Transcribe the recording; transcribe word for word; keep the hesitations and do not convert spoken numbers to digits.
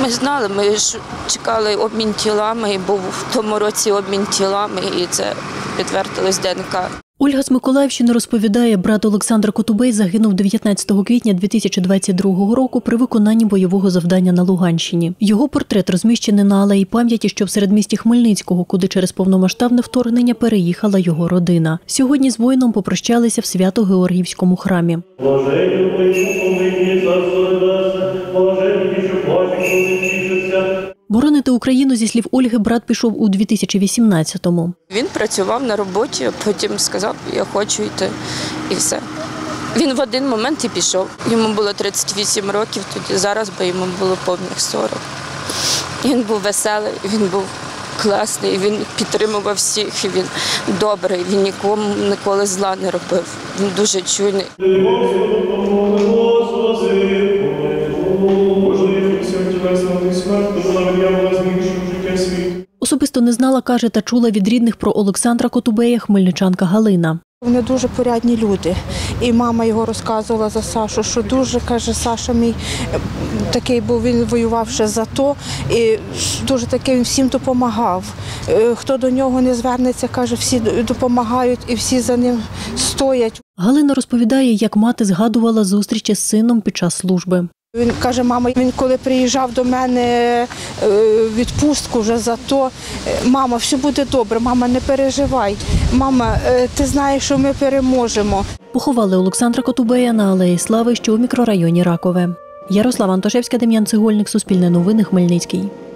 Ми знали, ми ж чекали обмін тілами, і був в тому році обмін тілами, і це підтвердилось Д Н К. Ольга з Миколаївщини розповідає, брат Олександр Котубей загинув дев'ятнадцятого квітня дві тисячі двадцять другого року при виконанні бойового завдання на Луганщині. Його портрет розміщений на алеї пам'яті, що в середмісті Хмельницького, куди через повномасштабне вторгнення переїхала його родина. Сьогодні з воїном попрощалися в Свято-Георгіївському храмі. Боронити Україну, зі слів Ольги, брат пішов у дві тисячі вісімнадцятому. Він працював на роботі, а потім сказав, я хочу йти, і все. Він в один момент і пішов. Йому було тридцять вісім років, тоді зараз би йому було повних сорок. Він був веселий, він був класний, він підтримував всіх, він добрий, він нікому ніколи зла не робив. Він дуже чуйний. Особисто не знала, каже, та чула від рідних про Олександра Котубея хмельничанка Галина. Вони дуже порядні люди. І мама його розказувала за Сашу, що дуже, каже, Саша мій такий був, він воював ще за то, і дуже такий він всім допомагав. Хто до нього не звернеться, каже, всі допомагають і всі за ним стоять. Галина розповідає, як мати згадувала зустрічі з сином під час служби. Він каже, мама, він коли приїжджав до мене відпустку вже за то, мама, все буде добре, мама, не переживай, мама, ти знаєш, що ми переможемо. Поховали Олександра Котубея на Алеї Слави, що у мікрорайоні Ракове. Ярослава Антошевська, Дем'ян Цегольник, Суспільне новини, Хмельницький.